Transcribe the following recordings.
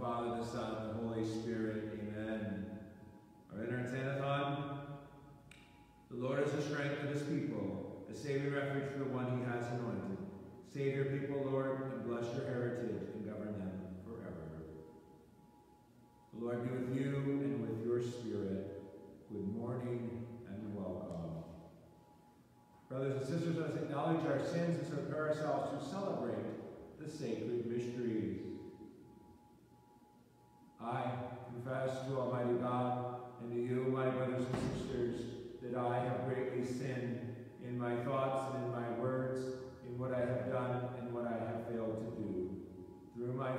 Father, the Son, and the Holy Spirit. Amen. Our entrance antiphon. The Lord is the strength of his people, a saving refuge for the one he has anointed. Save your people, Lord, and bless your heritage, and govern them forever. The Lord be with you and with your spirit. Good morning and welcome. Brothers and sisters, let us acknowledge our sins and so prepare ourselves to celebrate the sacred mysteries. I confess to Almighty God and to you, my brothers and sisters, that I have greatly sinned in my thoughts and in my words, in what I have done and what I have failed to do. Through my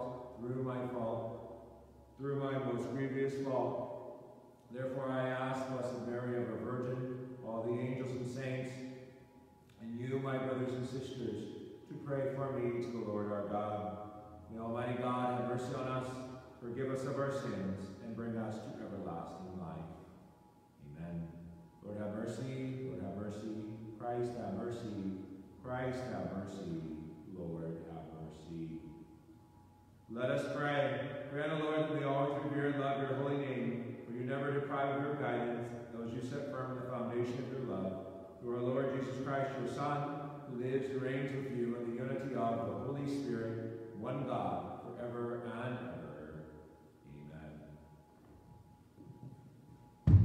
most grievous fault. Therefore I ask, Blessed Mary, ever Virgin, all the angels and saints, and you, my brothers and sisters, to pray for me to the Lord our God. May Almighty God have mercy on us, forgive us of our sins, and bring us to everlasting life. Amen. Lord have mercy, Lord have mercy, Christ have mercy, Christ have mercy, Lord have mercy. Let us pray. Grant, O Lord, that we always revere and love your holy name, for you never deprive of your guidance those you set firm in the foundation of your love. Through our Lord Jesus Christ, your Son, who lives and reigns with you in the unity of the Holy Spirit, one God, forever and ever. Amen.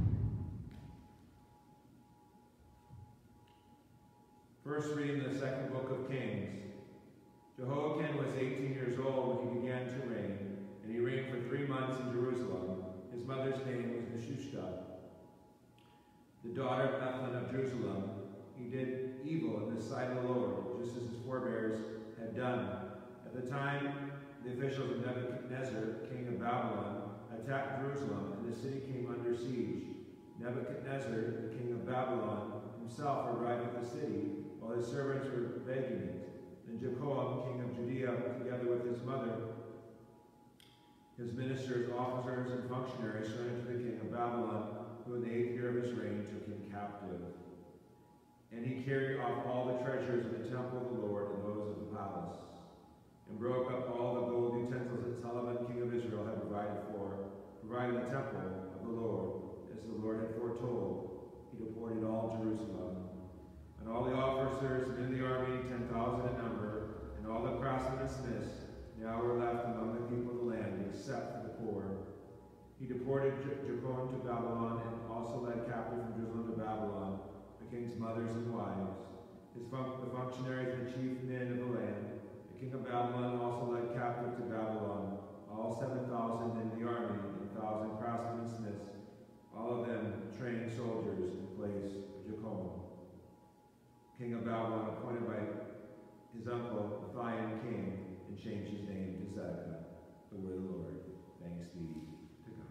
First reading the second book of Kings. Jehoiakim was 18 years old when he began to reign, and he reigned for 3 months in Jerusalem. His mother's name was Neshushta, the daughter of Ethan of Jerusalem. He did evil in the sight of the Lord, just as his forebears had done. At the time, the officials of Nebuchadnezzar, king of Babylon, attacked Jerusalem, and the city came under siege. Nebuchadnezzar, the king of Babylon, himself arrived at the city, while his servants were begging it. Then Jehoiakim, king of Judea, together with his mother, his ministers, officers, and functionaries, surrendered to the king of Babylon, who in the 8th year of his reign took him captive. And he carried off all the treasures of the temple of the Lord and those of the palace, and broke up all the gold utensils that Solomon, king of Israel, had provided the temple of the Lord, as the Lord had foretold. He deported all Jerusalem. And all the officers and in the army, 10,000 in number, and all the craftsmen and smiths, now were left among the people of the land, except for the poor. He deported Jehoiakim to Babylon, and also led captive from Jerusalem to Babylon the king's mothers and wives, the functionaries and chief men of the land. The king of Babylon also led captive to Babylon all 7,000 in the army, and 1,000 craftsmen and smiths, all of them trained soldiers in place of Jehoiakim, king of Babylon, appointed by his uncle, the Matthias king, and changed his name to Zedekiah. The word of the Lord. Thanks be to God.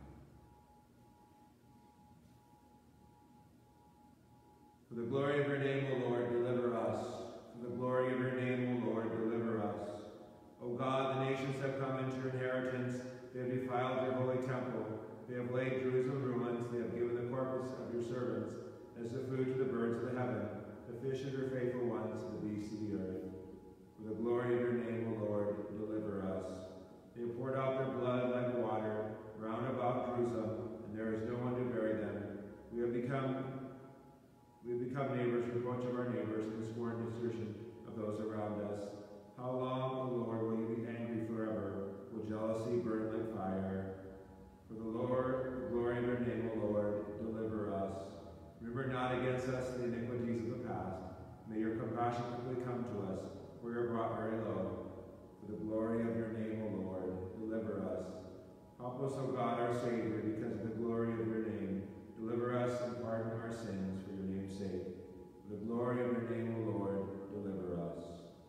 For the glory of your name, O Lord, deliver us. For the glory of your name, O Lord, deliver us. O God, the nations have come into your inheritance. They have defiled your holy temple. They have laid Jerusalem ruins. They have given the corpus of your servants as the food to the birds of the heaven, the fish of your faithful ones, the beasts of the earth. For the glory of your name, O Lord, deliver us. They have poured out their blood like water round about Jerusalem, and there is no one to bury them. We have become neighbors, reproach of our neighbors, and scorn desertion of those around us. How long, O Lord, will you be angry forever? Will jealousy burn like fire? For the glory of your name, O Lord, deliver us. Remember not against us the iniquities of the past. May your compassion quickly come to us, for we are brought very low. For the glory of your name, O Lord, deliver us. Help us, O God, our Savior, because of the glory of your name. Deliver us and pardon our sins for your name's sake. For the glory of your name, O Lord, deliver us.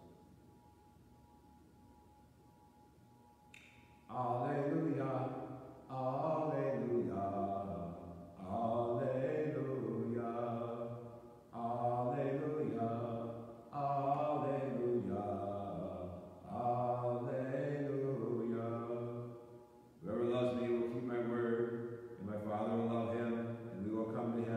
Alleluia, alleluia, alleluia, alleluia, alleluia, alleluia. Whoever loves me will keep my word, and my Father will love him, and we will come to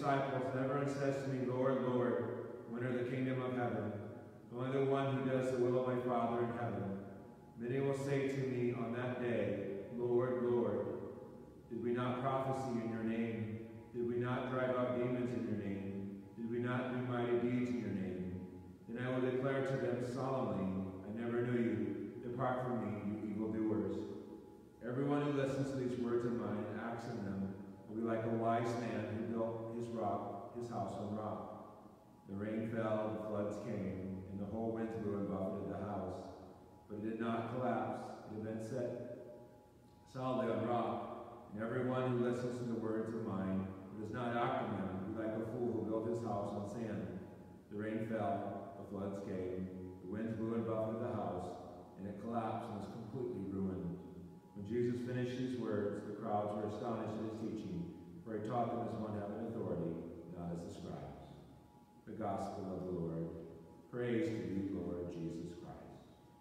disciples, and everyone says to me, Lord, Lord, when enter the kingdom of heaven, only the one who does the will of my Father in heaven. Many will say to me on that day, Lord, Lord, did we not prophesy in your name? Did we not drive out demons in your name? Did we not do mighty deeds in your name? Then I will declare to them solemnly, I never knew you. Depart from me, you evildoers. Everyone who listens to these words of mine and acts on them will be like a wise man who built his house on rock. The rain fell, the floods came, and the whole wind blew and buffeted the house. But it did not collapse. It had been set solidly on rock. And everyone who listens to the words of mine and does not act on them will be like a fool who built his house on sand. The rain fell, the floods came, the winds blew and buffeted the house, and it collapsed and was completely ruined. When Jesus finished these words, the crowds were astonished at his teaching, for he taught them as one having authority, not as the scribes. The Gospel of the Lord. Praise to you, Lord Jesus Christ.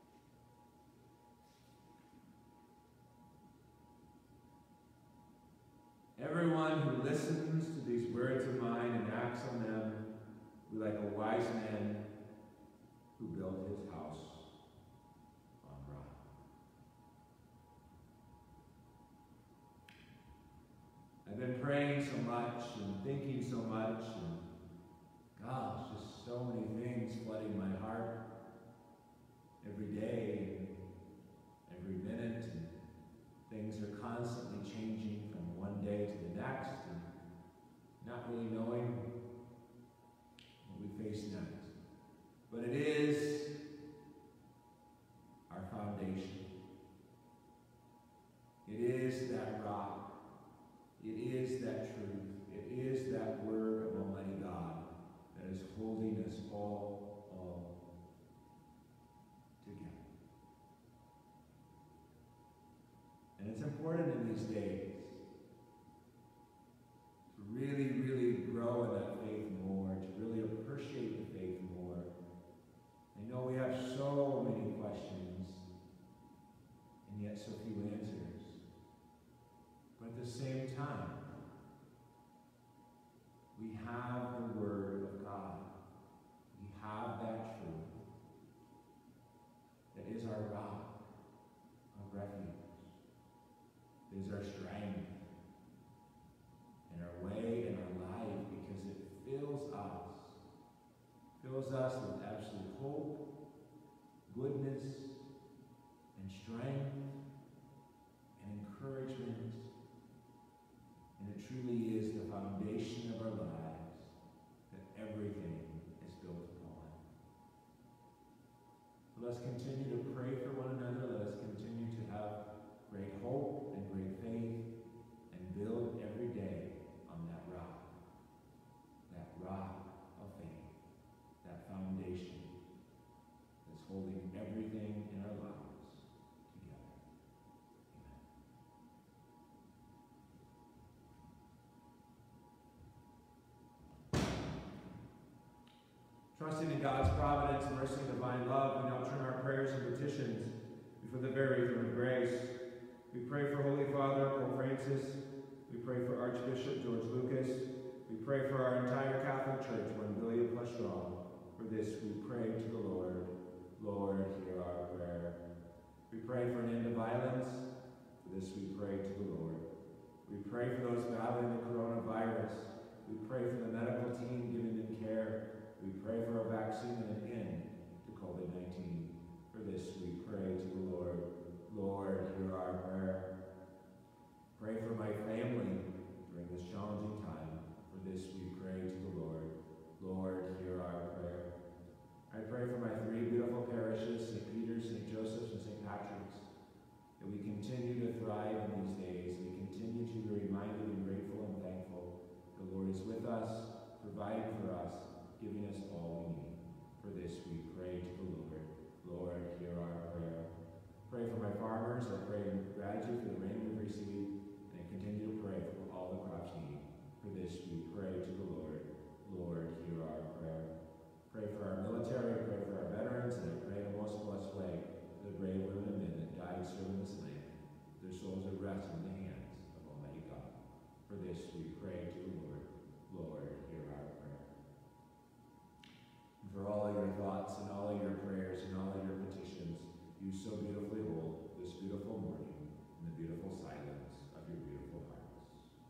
Everyone who listens to these words of mine and acts on them will be like a wise man who built his house on rock. I've been praying so much and thinking so much, and gosh, just so many things flooding my heart every day and every minute, and things are constantly changing from one day to the next, and not really knowing what we face next. But it is our foundation. It is that rock. It is that truth. It is that word of Almighty God that is holding us all together. And it's important in these days to really, really grow in that faith more, to really appreciate the faith more. I know we have so many questions and yet so few answers. But at the same time, we have the Word of God. We have that truth that is our rock of refuge. It is our strength and our way and our life, because it fills us with absolute hope, goodness, and strength, and encouragement. And it truly is the foundation of our lives that everything is built upon. So let's continue to pray for one another. Let us continue to have great hope and great faith, and build every day on that rock of faith, that foundation that's holding everything in our lives together. Amen. Trusting in God's providence, mercy, and divine love, we now turn our prayers and petitions before the very throne of grace. We pray for Holy Father Pope Francis. We pray for Archbishop George Lucas. We pray for our entire Catholic Church, 1 billion plus strong. For this we pray to the Lord. Lord, hear our prayer. We pray for an end to violence. For this we pray to the Lord. We pray for those battling the coronavirus. We pray for the medical team giving them care. We pray for a vaccine and an end to COVID-19. For this we pray to the Lord. Lord, hear our prayer. Pray for my family during this challenging time. For this we pray to the Lord. Lord, hear our prayer. your thoughts and all of your prayers and all of your petitions you so beautifully hold this beautiful morning in the beautiful silence of your beautiful hearts.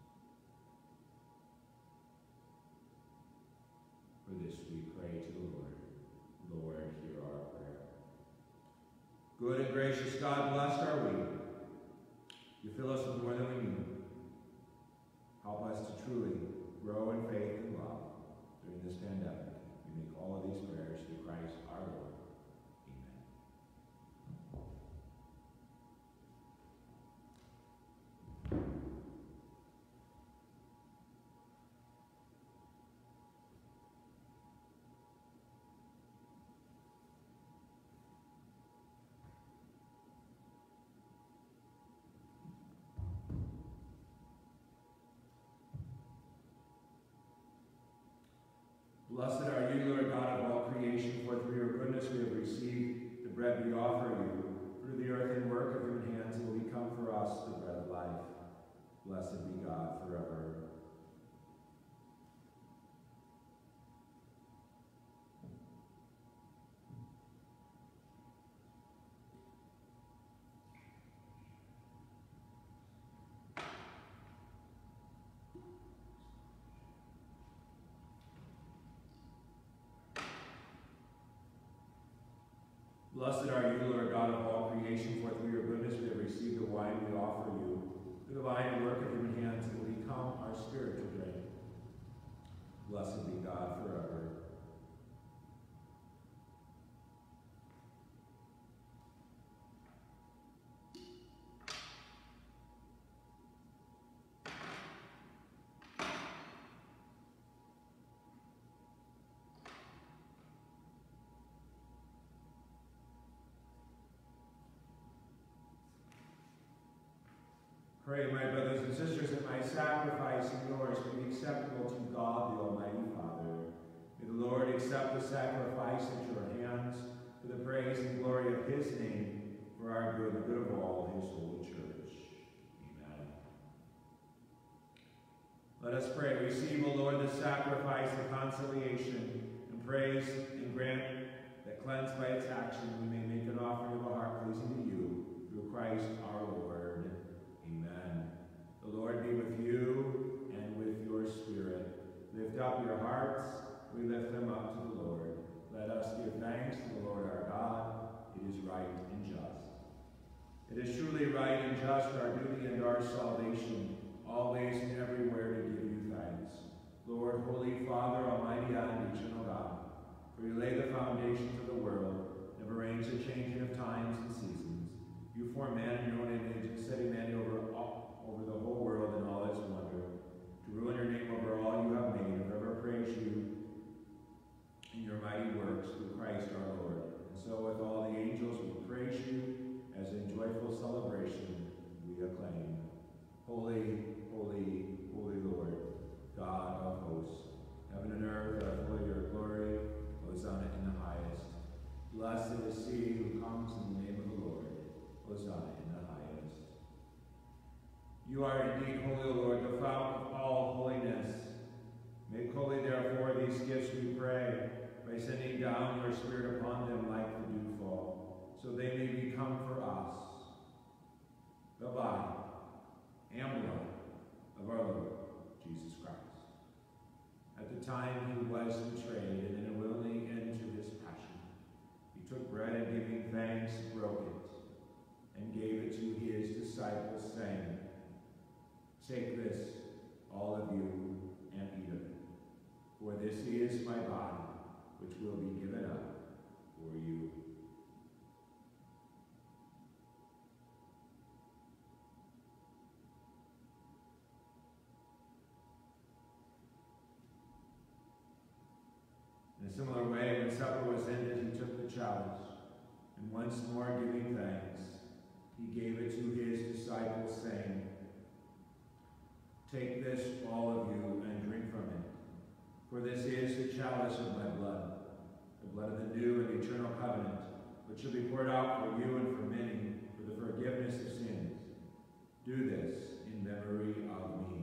For this we pray to the Lord. Lord, hear our prayer. Good and gracious God, blessed are we. You fill us with more than we need. Help us to truly grow in faith and love during this pandemic. We make all of these prayers through Christ our Lord. Amen. Blessed are you, Lord God of all creation, for through your goodness we have received the bread we offer you. Through the earthen work of human hands will become for us the bread of life. Blessed be God forever. Blessed are you, Lord God of all creation, for through your goodness we have received the wine we offer you. Through the vine work of human hands it will become our spiritual drink. Blessed be God forever. Pray, my brothers and sisters, that my sacrifice and yours may be acceptable to God, the Almighty Father. May the Lord accept the sacrifice at your hands for the praise and glory of his name, for our good, the good of all his holy church. Amen. Let us pray. Receive, O Lord, the sacrifice of conciliation, and praise and grant that, cleansed by its action, we may make an offering of a heart pleasing to you, through Christ our Lord. Amen. The Lord be with you and with your spirit. Lift up your hearts. We lift them up to the Lord. Let us give thanks to the Lord our God. It is right and just. It is truly right and just, our duty and our salvation, always and everywhere to give you thanks. Lord, Holy Father, Almighty and eternal God, for you lay the foundations of the world, and have arranged the changing of times and seasons. You form man in your own image, and set humanity over the whole world and all its wonder. To rule in your name over all you have made, and forever praise you in your mighty works through Christ our Lord. And so with all the angels we praise you, as in joyful celebration we acclaim. Holy, holy, holy Lord, God of hosts, heaven and earth are full of your glory. Hosanna in the highest. Blessed is he who comes in the name of the Lord. Hosanna in the highest. You are indeed holy, O Lord, the fount of all holiness. Make holy, therefore, these gifts, we pray, by sending down your Spirit upon them like the dewfall, so they may become for us the body and blood of our Lord Jesus Christ. At the time he was betrayed, and in a willing end to his passion, he took bread and, giving thanks, broke it, and gave it to his disciples, saying, "Take this, all of you, and eat of it. For this is my body, which will be given up for you." In a similar way, when supper was ended, he took the chalice, and once more giving thanks, he gave it to his disciples, saying, "Take this, all of you, and drink from it. For this is the chalice of my blood, the blood of the new and eternal covenant, which shall be poured out for you and for many for the forgiveness of sins. Do this in memory of me."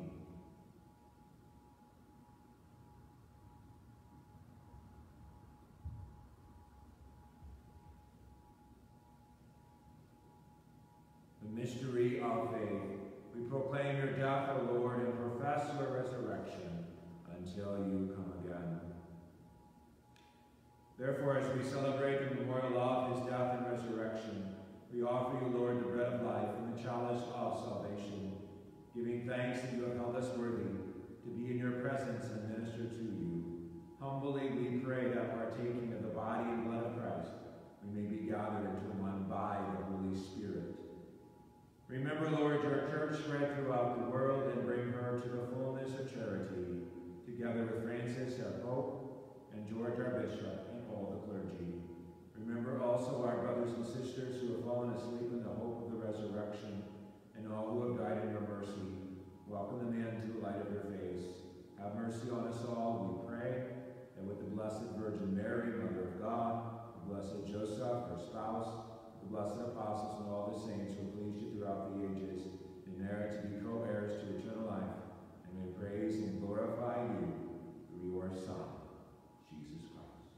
mystery of faith. We proclaim your death, O Lord, and profess your resurrection until you come again. Therefore, as we celebrate the memorial of his death and resurrection, we offer you, Lord, the bread of life and the chalice of salvation, giving thanks that you have held us worthy to be in your presence and minister to you. Humbly we pray that, partaking of the body and blood of Christ, we may be gathered into one by the Holy Spirit. Remember, Lord, your church spread throughout the world and bring her to the fullness of charity, together with Francis, our Pope, and George, our Bishop, and all the clergy. Remember also our brothers and sisters who have fallen asleep in the hope of the resurrection, and all who have died in your mercy. Welcome them in to the light of your face. Have mercy on us all, we pray, and with the Blessed Virgin Mary, Mother of God, the Blessed Joseph, her spouse, the blessed apostles, and all the saints who have pleased you throughout the ages, in merit to be co-heirs to eternal life, and may praise and glorify you through your Son, Jesus Christ.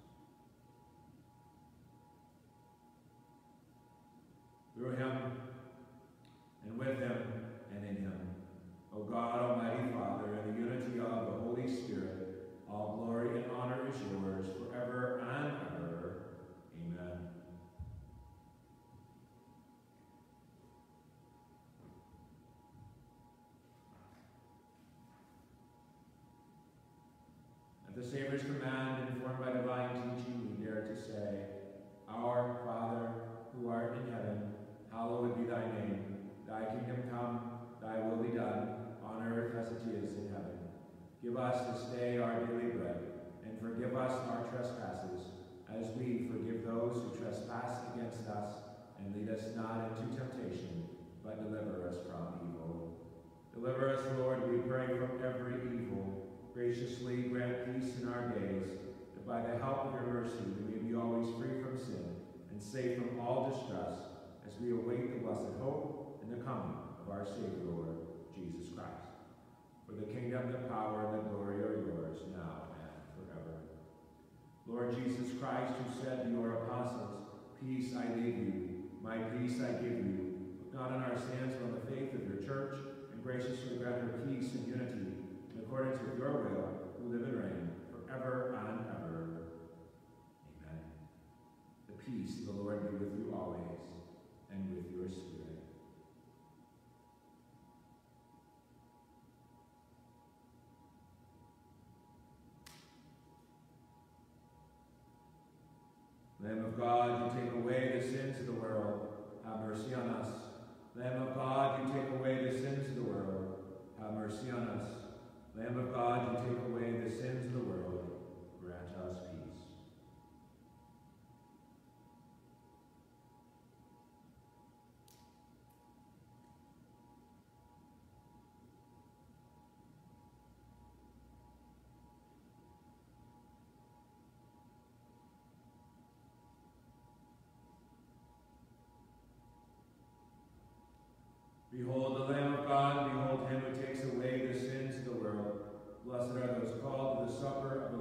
Through him, and with him, and in him, O God, Almighty Father, in the unity of the Holy Spirit, all glory and honor is yours forever and ever. Amen. At the Savior's command, informed by divine teaching, we dare to say, Our Father, who art in heaven, hallowed be thy name. Thy kingdom come, thy will be done, on earth as it is in heaven. Give us this day our daily bread, and forgive us our trespasses, as we forgive those who trespass against us. And lead us not into temptation, but deliver us from evil. Deliver us, Lord, we pray, from every evil. Graciously grant peace in our days, that by the help of your mercy we may be always free from sin and safe from all distress, as we await the blessed hope and the coming of our Savior, Lord Jesus Christ. For the kingdom, the power, and the glory are yours, now and forever. Lord Jesus Christ, who said to your apostles, Peace I leave you, my peace I give you, look not on our sins, but on the faith of your church, and graciously grant her peace and unity, in accordance with your will, who live and reign forever and ever. Amen. The peace of the Lord be with you always, and with your spirit. Lamb of God, you take away the sins of the world, have mercy on us. Lamb of God, you take away the sins of the world, have mercy on us. Lamb of God, you take away the sins of the world, grant us peace. Behold the Lamb of God, behold him who takes away the sins of the world. Blessed are those called to the supper of the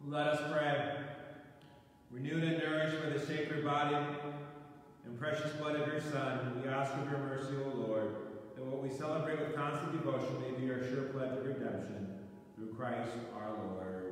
Let us pray. Renewed and nourished by the sacred body and precious blood of your Son, we ask of your mercy, O Lord, that what we celebrate with constant devotion may be our sure pledge of redemption. Through Christ our Lord.